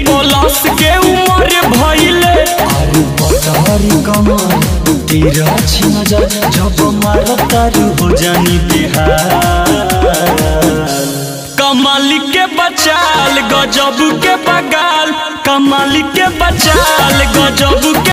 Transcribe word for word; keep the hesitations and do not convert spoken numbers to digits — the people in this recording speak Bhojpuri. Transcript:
प्लस के उम्र भइले अरे पतारी कमर तेरा नजर जब मारतारू हो जानी बिहार। कमाल के बचाल गजब के बगाल, कमाल के बचाल गजब के